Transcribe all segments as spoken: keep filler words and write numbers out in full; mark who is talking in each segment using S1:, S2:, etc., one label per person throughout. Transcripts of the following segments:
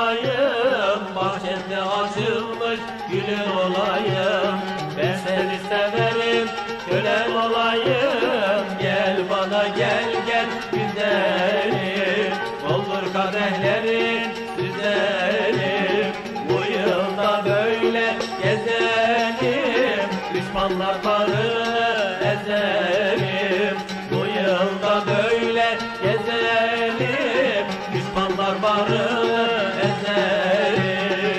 S1: olayım, bahçende açılmış gülün olayım. Ben seni severim, kölen olayım. Gel bana gel gel güzelim, doldur kadehlerin güzelim. Bu yılda böyle gezelim, düşmanlar barını ezelim. Bu yılda böyle gezelim, düşmanlar barını ezelim.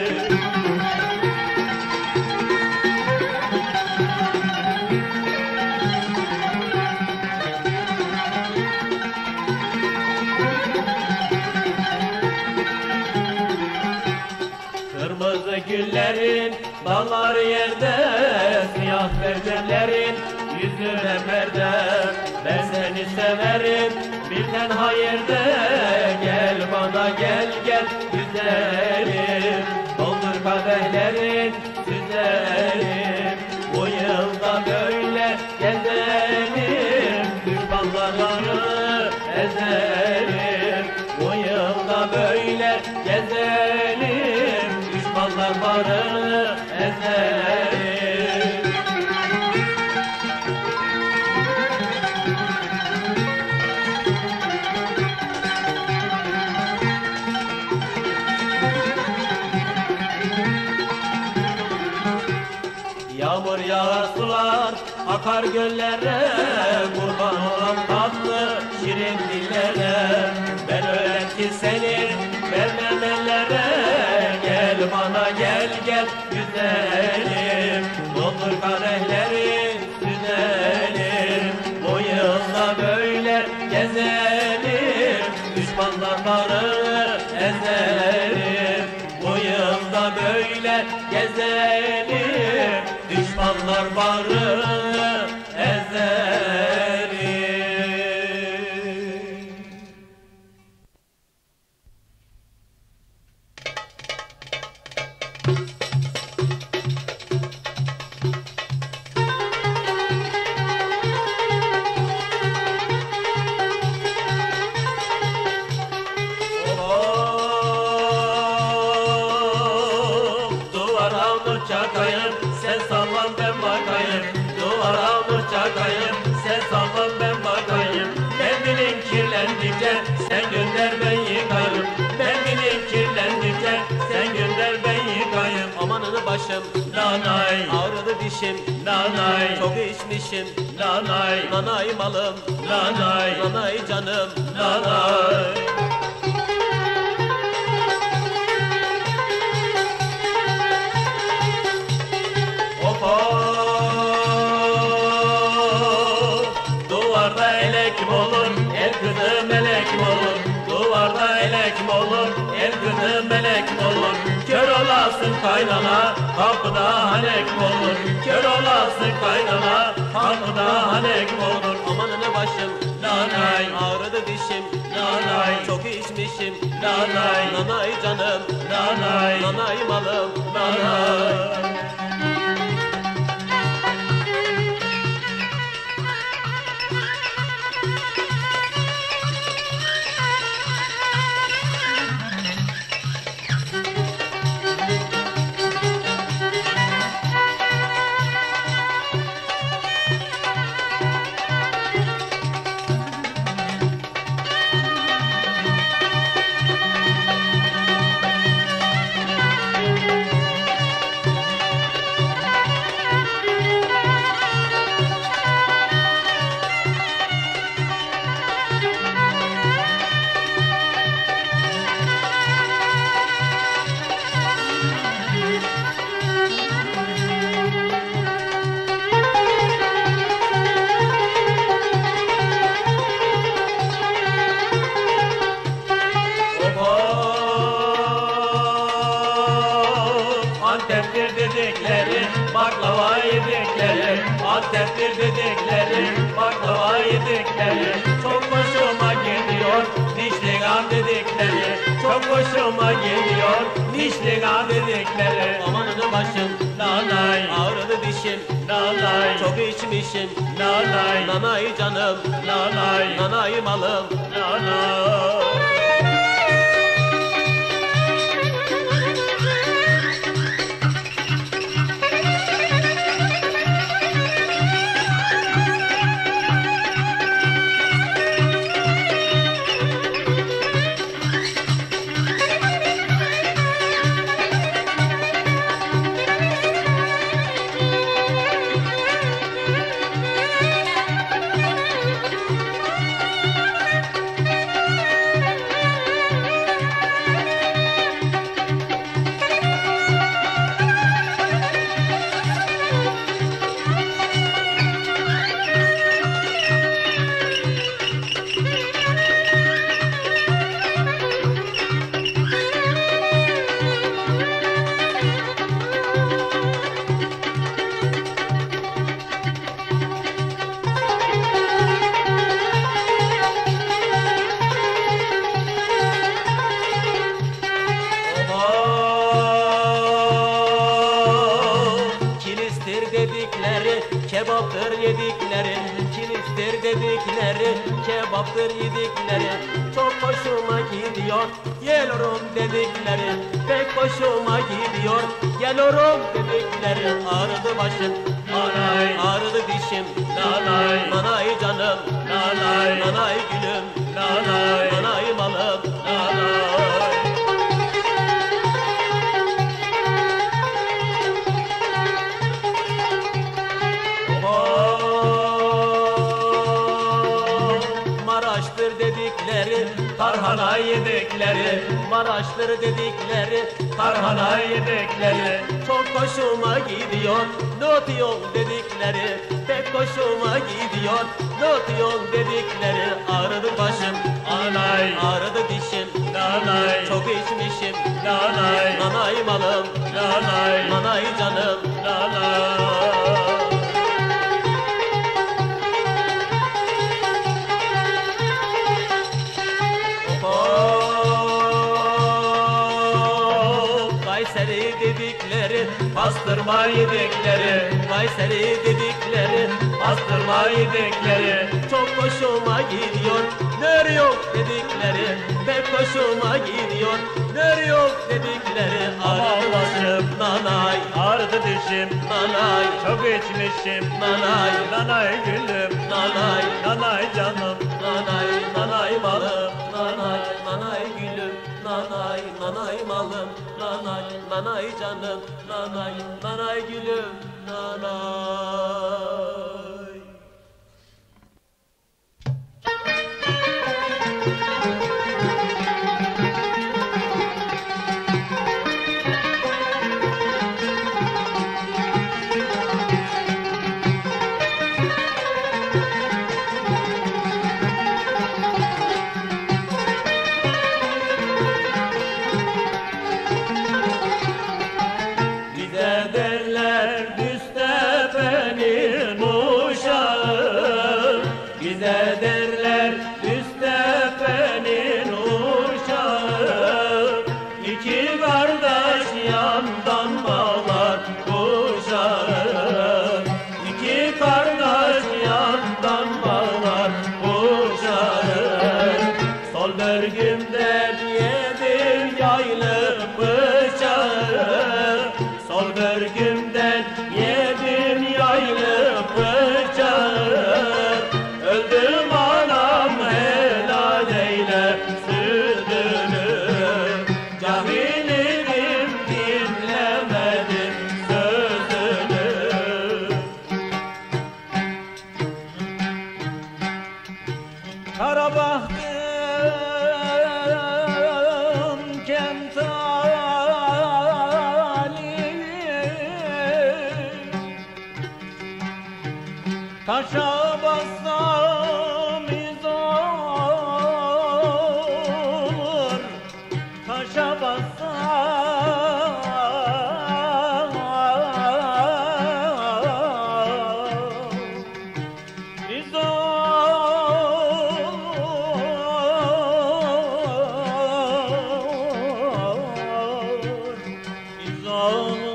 S1: Kırmızı güllerin dalları yerde, siyah perdelerin yüzüne perde. Ben seni severim bir tenha yerde, gel bana gel gel güzelim, doldur kadehlerin güzelim. Bu yılda böyle gezelim, düşmanlarını ezelim. Bu yılda böyle gezelim, düşmanlar barını ezelim. Yağmur yağar sular akar göllere, kurban olan tatlı şirin dillere. Ben öyle ki seni vermem ellere, gel bana gel gel güzelim, doldur kadehleri güzelim. Bu yılda böyle gezelim, düşmanlar barını ezelim. Bu yılda böyle gezelim, düşmanlar barını ezelim. Çakayım, sen sallan ben bakayım. Duvara mı çakayım, sen sallan ben bakayım. Ben bilin kirlendikçe sen gönder ben yıkayım. Ben bilin kirlendikçe sen gönder ben yıkayım. Amanını başım nanay, ağrıdı dişim nanay, çok içmişim nanay, nanay malım nanay, nanay canım nanay. Duvarda elek mi olur, el kızı melek mi olur? Duvarda elek mi olur, el kızı melek mi olur? Kör olasın kaynana, kapıda hanek mi olur? Kör olasın kaynana, kapıda hanek mi olur? Amanını başım nanay, ağrıdı dişim nanay, çok içmişim nanay, nanay canım nanay, nanay malım nanay. Antep'tir dedikleri, baklava yedikleri. Antep'tir dedikleri, baklava yedikleri. Çok hoşuma gidiyor, dişliğam dedikleri. Çok hoşuma gidiyor, dişliğam dedikleri. Amanını başım, nanay, ağrıdı dişim, nanay, çok içmişim, nanay, nanay canım, nanay, nanay malım, nanay. Ciğerdir dedikleri, kebaptır yedikleri çok hoşuma gidiyor. Geliyorum dedikleri pek hoşuma gidiyor. Geliyorum dedikleri ağrıdı başım, nanay, ağrıdı dişim, nanay, nanay canım, nanay, nanay gülüm, nanay, nanay malım, nanay. Maraş'tır dedikleri, tarhana yedikleri, Maraş'tır dedikleri, tarhana yedikleri çok hoşuma gidiyor. Ne diyor dedikleri pek hoşuma gidiyor. Ne diyor dedikleri ağrıdı başım, anay, ağrıdı dişim, nanay, çok içmişim, nanay, nanay malım, nanay, nanay canım, nanay. Kayseri dedikleri, pastırma yedikleri, Kayseri dedikleri, pastırma yedikleri çok hoşuma gidiyor. Nere yok dedikleri pek hoşuma gidiyor. Nere yok dedikleri ağrıdı başım, nanay, ağrıdı dişim, nanay, çok içmişim, nanay, nanay gülüm, nanay, nanay canım, nanay, nanay malım, nanay, nanay gülüm, nanay, nanay malım, nanay, nanay canım, nanay, nanay gülüm, nanay. Taşa bassam iz olur, taşa bassam iz olur, iz olur.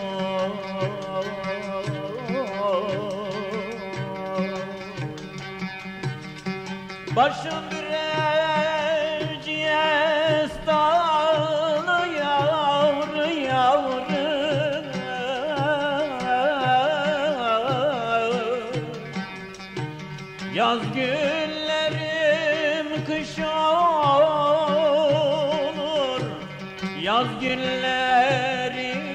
S1: Başım Brevciye dağlı yavru yavru, yaz günlerim kış olur, yaz günlerim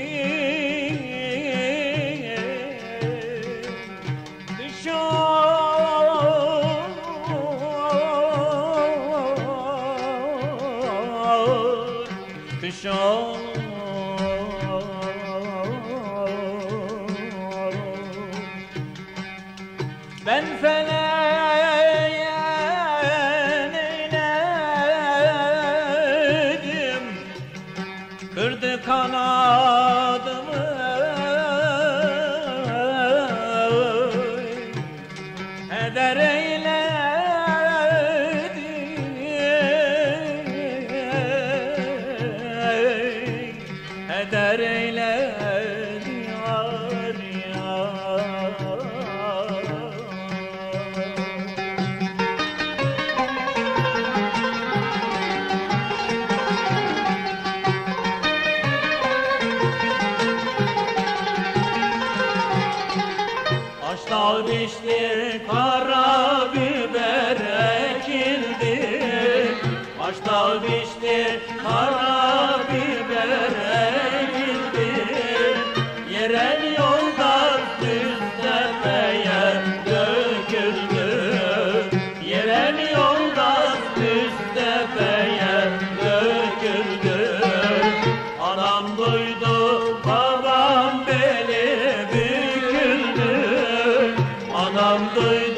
S1: kış olur. Ben feleğen eyledim, kırdı kanadımı, heder eyledi, heder eyledi yar yar. duydum